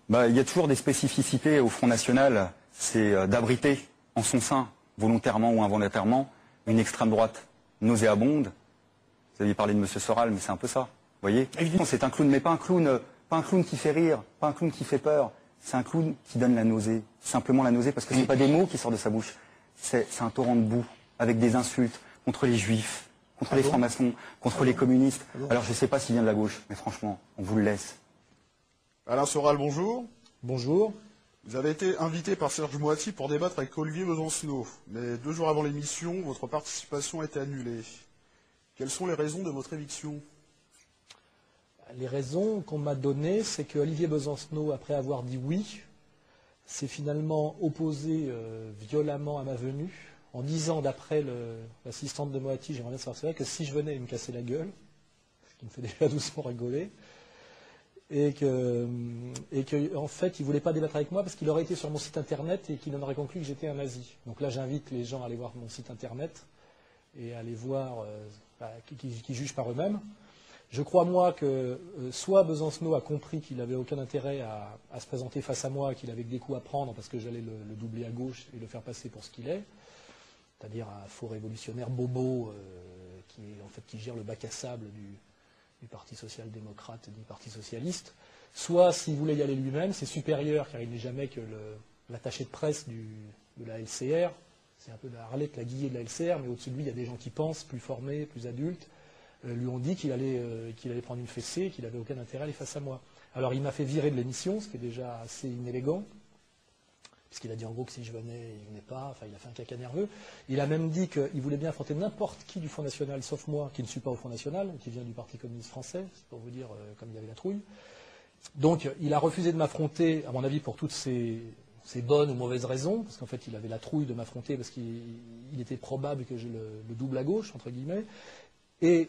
Il y a toujours des spécificités au Front National, c'est d'abriter en son sein, volontairement ou involontairement, une extrême droite nauséabonde. Vous aviez parlé de M. Soral, mais c'est un peu ça. Vous voyez, évidemment, c'est un clown, mais pas un clown qui fait rire, pas un clown qui fait peur. C'est un clown qui donne la nausée, simplement la nausée, parce que ce n'est pas des mots qui sortent de sa bouche. C'est un torrent de boue, avec des insultes contre les juifs, contre les francs-maçons, contre les communistes. Alors je ne sais pas s'il vient de la gauche, mais franchement, on vous le laisse. Alain Soral, bonjour. Bonjour. Vous avez été invité par Serge Moati pour débattre avec Olivier Besancenot. Mais 2 jours avant l'émission, votre participation a été annulée. Quelles sont les raisons de votre éviction? Les raisons qu'on m'a données, c'est que Olivier Besancenot, après avoir dit oui, s'est finalement opposé violemment à ma venue, en disant, d'après l'assistante de Moati, j'aimerais bien savoir, c'est vrai que si je venais, il me cassait la gueule, ce qui me fait déjà doucement rigoler, et que en fait, il ne voulait pas débattre avec moi parce qu'il aurait été sur mon site internet et qu'il en aurait conclu que j'étais un nazi. Donc là, j'invite les gens à aller voir mon site internet et à aller voir, qui jugent par eux-mêmes. Je crois, moi, que soit Besancenot a compris qu'il n'avait aucun intérêt à se présenter face à moi, qu'il avait que des coups à prendre parce que j'allais le doubler à gauche et le faire passer pour ce qu'il est, c'est-à-dire un faux révolutionnaire bobo qui gère le bac à sable du Parti social-démocrate et du Parti socialiste, soit, s'il voulait y aller lui-même, c'est supérieur, car il n'est jamais que l'attaché de presse de la LCR, c'est un peu la Arlette, la Guillet de la LCR, mais au-dessus de lui, il y a des gens qui pensent, plus formés, plus adultes, lui ont dit qu'il allait prendre une fessée et qu'il n'avait aucun intérêt à aller face à moi. Alors il m'a fait virer de l'émission, ce qui est déjà assez inélégant, puisqu'il a dit en gros que si je venais, il ne venait pas, enfin il a fait un caca nerveux. Il a même dit qu'il voulait bien affronter n'importe qui du Front National, sauf moi, qui ne suis pas au Front National, qui vient du Parti communiste français, c'est pour vous dire comme il y avait la trouille. Donc il a refusé de m'affronter, à mon avis, pour toutes ces bonnes ou mauvaises raisons, parce qu'en fait il avait la trouille de m'affronter, parce qu'il était probable que j'ai le double à gauche, entre guillemets, et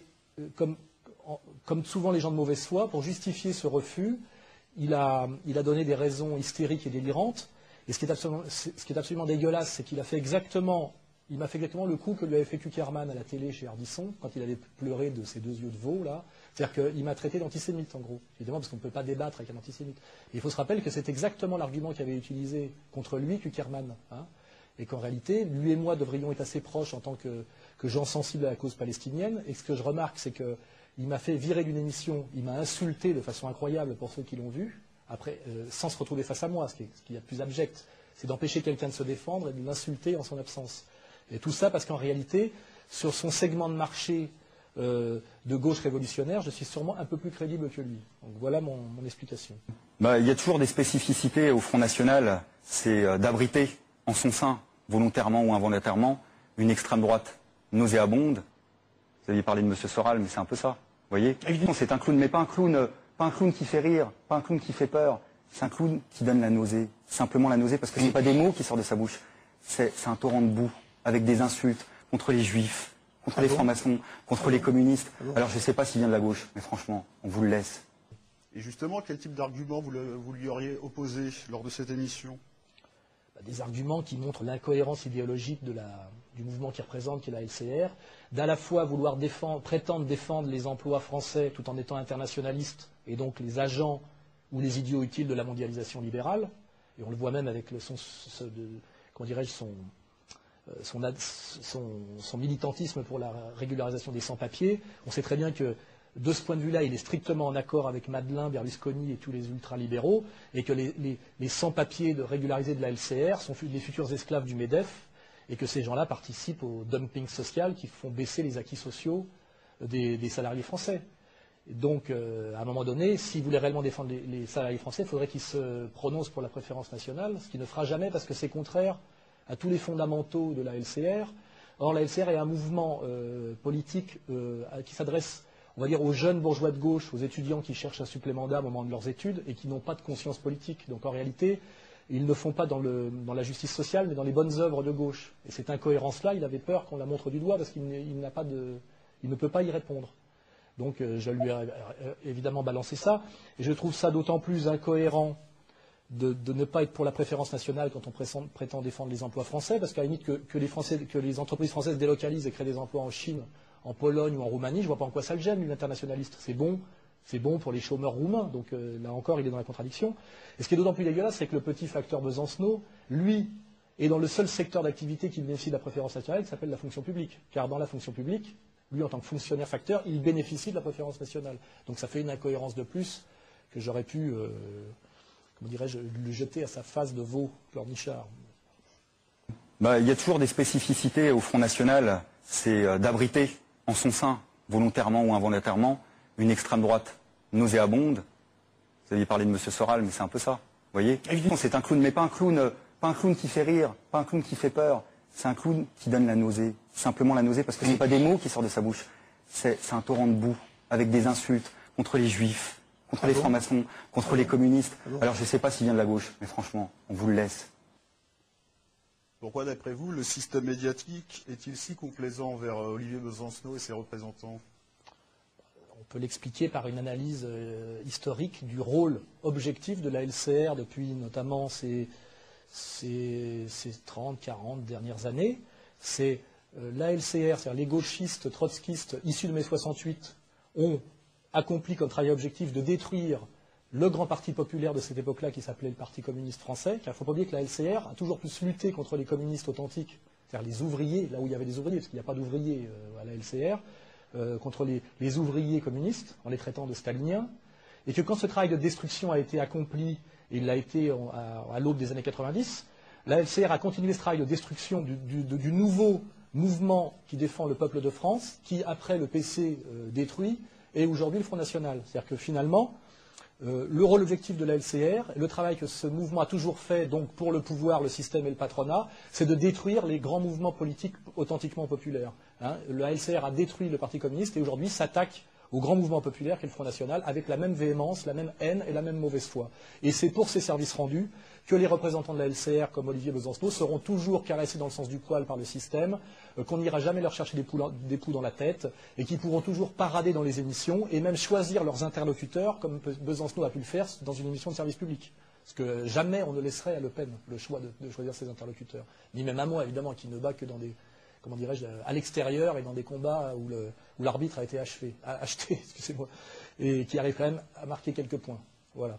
comme souvent les gens de mauvaise foi, pour justifier ce refus, il a donné des raisons hystériques et délirantes. Et ce qui est absolument dégueulasse, c'est qu'il m'a fait exactement le coup que lui avait fait Kuckerman à la télé chez Ardisson, quand il avait pleuré de ses 2 yeux de veau, là. C'est-à-dire qu'il m'a traité d'antisémite, en gros. Évidemment, parce qu'on ne peut pas débattre avec un antisémite. Et il faut se rappeler que c'est exactement l'argument qu'avait utilisé contre lui Kuckerman. Hein, et qu'en réalité, lui et moi devrions être assez proches en tant que gens sensibles à la cause palestinienne. Et ce que je remarque, c'est qu'il m'a fait virer d'une émission, il m'a insulté de façon incroyable pour ceux qui l'ont vu, après, sans se retrouver face à moi, ce qui est le plus abject, c'est d'empêcher quelqu'un de se défendre et de l'insulter en son absence. Et tout ça parce qu'en réalité, sur son segment de marché de gauche révolutionnaire, je suis sûrement un peu plus crédible que lui. Donc voilà mon explication. Il y a toujours des spécificités au Front National, c'est d'abriter en son sein, volontairement ou involontairement, une extrême droite nauséabonde. Vous aviez parlé de M. Soral, mais c'est un peu ça. Vous voyez, évidemment, c'est un clown, mais pas un clown qui fait rire, pas un clown qui fait peur. C'est un clown qui donne la nausée, simplement la nausée, parce que ce n'est pas des mots qui sortent de sa bouche. C'est un torrent de boue, avec des insultes contre les juifs, contre les francs-maçons, contre les communistes. Alors je ne sais pas s'il vient de la gauche, mais franchement, on vous le laisse. Et justement, quel type d'argument vous lui auriez opposé lors de cette émission? Des arguments qui montrent l'incohérence idéologique du mouvement qu'il représente, qui est la LCR, d'à la fois vouloir prétendre défendre les emplois français tout en étant internationaliste, et donc les agents ou les idiots utiles de la mondialisation libérale, et on le voit même avec son militantisme pour la régularisation des sans-papiers. On sait très bien que de ce point de vue-là, il est strictement en accord avec Madeleine, Berlusconi et tous les ultralibéraux, et que les sans-papiers régularisés de la LCR sont les futurs esclaves du MEDEF, et que ces gens-là participent au dumping social qui font baisser les acquis sociaux des salariés français. Et donc, à un moment donné, s'il voulait réellement défendre les salariés français, il faudrait qu'il se prononce pour la préférence nationale, ce qu'il ne fera jamais parce que c'est contraire à tous les fondamentaux de la LCR. Or, la LCR est un mouvement politique qui s'adresse, on va dire, aux jeunes bourgeois de gauche, aux étudiants qui cherchent un supplément d'âme au moment de leurs études et qui n'ont pas de conscience politique. Donc, en réalité, ils ne font pas dans la justice sociale, mais dans les bonnes œuvres de gauche. Et cette incohérence-là, il avait peur qu'on la montre du doigt parce qu'il ne peut pas y répondre. Donc je lui ai évidemment balancé ça. Et je trouve ça d'autant plus incohérent de ne pas être pour la préférence nationale quand on prétend défendre les emplois français, parce qu'à la limite que les entreprises françaises délocalisent et créent des emplois en Chine, en Pologne ou en Roumanie, je ne vois pas en quoi ça le gêne, l'internationaliste. C'est bon, C'est bon pour les chômeurs roumains, donc là encore, il est dans la contradiction. Et ce qui est d'autant plus dégueulasse, c'est que le petit facteur Besancenot, lui, est dans le seul secteur d'activité qui bénéficie de la préférence nationale, qui s'appelle la fonction publique. Car dans la fonction publique, lui, en tant que fonctionnaire facteur, il bénéficie de la préférence nationale. Donc ça fait une incohérence de plus que j'aurais pu, comment dirais-je, lui jeter à sa face de veau pleurnichard. Il y a toujours des spécificités au Front National, c'est d'abriter en son sein, volontairement ou involontairement, une extrême droite nauséabonde. Vous aviez parlé de M. Soral, mais c'est un peu ça. Vous voyez, évidemment, c'est un clown, mais pas un clown qui fait rire, pas un clown qui fait peur. C'est un clown qui donne la nausée, simplement la nausée, parce que ce n'est pas des mots qui sortent de sa bouche. C'est un torrent de boue, avec des insultes contre les juifs, contre les francs-maçons, contre les communistes. Alors je ne sais pas s'il vient de la gauche, mais franchement, on vous le laisse. Pourquoi, d'après vous, le système médiatique est-il si complaisant envers Olivier Besancenot et ses représentants? On peut l'expliquer par une analyse historique du rôle objectif de la LCR depuis notamment ces 30, 40 dernières années. C'est la LCR, c'est-à-dire les gauchistes, trotskistes issus de mai 68, ont accompli comme travail objectif de détruire le grand parti populaire de cette époque-là qui s'appelait le Parti communiste français. Car il ne faut pas oublier que la LCR a toujours plus lutté contre les communistes authentiques, c'est-à-dire les ouvriers, là où il y avait des ouvriers, parce qu'il n'y a pas d'ouvriers à la LCR, contre les ouvriers communistes, en les traitant de staliniens, et que quand ce travail de destruction a été accompli, et il l'a été à l'aube des années 90, la LCR a continué ce travail de destruction du nouveau mouvement qui défend le peuple de France, qui, après le PC détruit, est aujourd'hui le Front National. C'est-à-dire que finalement, le rôle objectif de la LCR, le travail que ce mouvement a toujours fait, donc pour le pouvoir, le système et le patronat, c'est de détruire les grands mouvements politiques authentiquement populaires. La LCR a détruit le Parti communiste et aujourd'hui s'attaque au grand mouvement populaire qu'est le Front National avec la même véhémence, la même haine et la même mauvaise foi. Et c'est pour ces services rendus que les représentants de la LCR, comme Olivier Besancenot, seront toujours caressés dans le sens du poil par le système, qu'on n'ira jamais leur chercher des poux dans la tête, et qui pourront toujours parader dans les émissions, et même choisir leurs interlocuteurs, comme Besancenot a pu le faire dans une émission de service public. Parce que jamais on ne laisserait à Le Pen le choix de choisir ses interlocuteurs. Ni même à moi, évidemment, qui ne bat que dans des, comment dirais-je, à l'extérieur et dans des combats où l'arbitre a été acheté, excusez-moi, et qui arrive quand même à marquer quelques points. Voilà.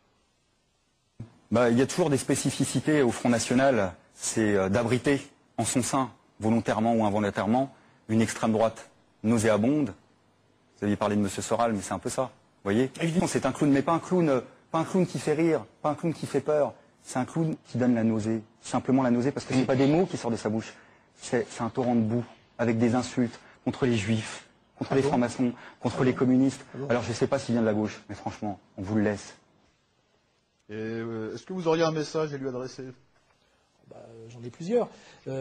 Il y a toujours des spécificités au Front National, c'est d'abriter en son sein, volontairement ou involontairement, une extrême droite nauséabonde. Vous aviez parlé de M. Soral, mais c'est un peu ça. Vous voyez, évidemment, c'est un clown, mais pas un clown qui fait rire, pas un clown qui fait peur. C'est un clown qui donne la nausée, simplement la nausée, parce que ce n'est pas des mots qui sortent de sa bouche. C'est un torrent de boue, avec des insultes contre les juifs, contre les francs-maçons, contre les communistes. Alors je ne sais pas s'il vient de la gauche, mais franchement, on vous le laisse. Et est-ce que vous auriez un message à lui adresser? J'en ai plusieurs.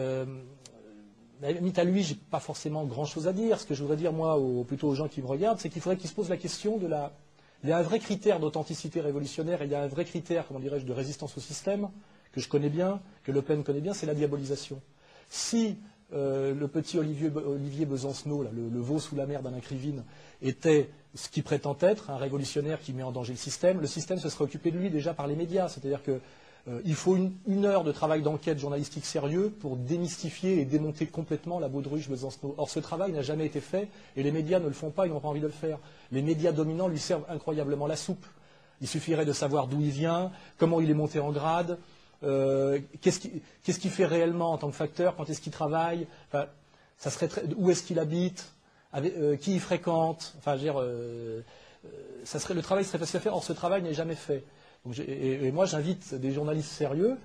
À lui, j'ai pas forcément grand-chose à dire. Ce que je voudrais dire, moi, plutôt aux gens qui me regardent, c'est qu'il faudrait qu'ils se posent la question de la... Il y a un vrai critère d'authenticité révolutionnaire et il y a un vrai critère, comment dirais-je, de résistance au système, que je connais bien, que Le Pen connaît bien, c'est la diabolisation. Si le petit Olivier Besancenot, là, le veau sous la mer d'Alain Krivine, était ce qu'il prétend être, un révolutionnaire qui met en danger le système se serait occupé de lui déjà par les médias. C'est-à-dire qu'il faut une heure de travail d'enquête journalistique sérieux pour démystifier et démonter complètement la baudruche Besancenot. Or, ce travail n'a jamais été fait et les médias ne le font pas, ils n'ont pas envie de le faire. Les médias dominants lui servent incroyablement la soupe. Il suffirait de savoir d'où il vient, comment il est monté en grade, qu'est-ce qu'il fait réellement en tant que facteur, quand est-ce qu'il travaille, enfin, ça serait où est-ce qu'il habite, qui il fréquente, enfin, je veux dire, le travail serait facile à faire, or ce travail n'est jamais fait. Donc, et moi j'invite des journalistes sérieux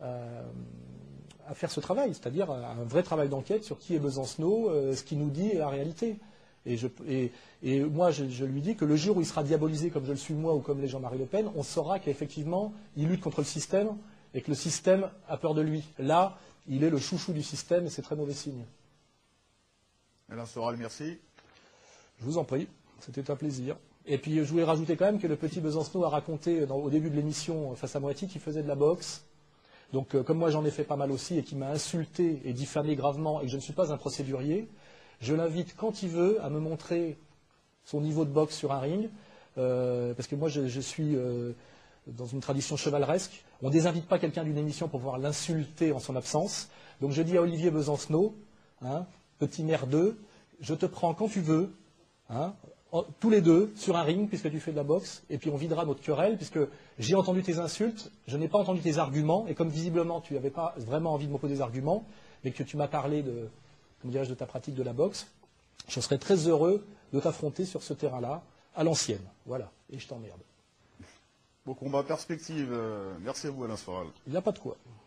à faire ce travail, c'est-à-dire un vrai travail d'enquête sur qui est Besancenot, ce qu'il nous dit et la réalité. Et moi je lui dis que le jour où il sera diabolisé comme je le suis moi ou comme les Jean-Marie Le Pen, on saura qu'effectivement il lutte contre le système et que le système a peur de lui. Là, il est le chouchou du système et c'est très mauvais signe. Alain Soral, merci. Je vous en prie, c'était un plaisir. Et puis je voulais rajouter quand même que le petit Besancenot a raconté au début de l'émission Face à Moiti qu'il faisait de la boxe. Donc comme moi j'en ai fait pas mal aussi et qui m'a insulté et diffamé gravement et que je ne suis pas un procédurier, je l'invite quand il veut à me montrer son niveau de boxe sur un ring, parce que moi je suis dans une tradition chevaleresque. On ne désinvite pas quelqu'un d'une émission pour pouvoir l'insulter en son absence. Donc je dis à Olivier Besancenot, petit merdeux, je te prends quand tu veux, tous les deux sur un ring, puisque tu fais de la boxe, et puis on videra notre querelle, puisque j'ai entendu tes insultes, je n'ai pas entendu tes arguments, et comme visiblement tu n'avais pas vraiment envie de m'opposer des arguments, mais que tu m'as parlé de, comment dirais-je, de ta pratique de la boxe, je serais très heureux de t'affronter sur ce terrain-là, à l'ancienne. Voilà, et je t'emmerde. Bon combat perspective. Merci à vous Alain Soral. Il n'y a pas de quoi.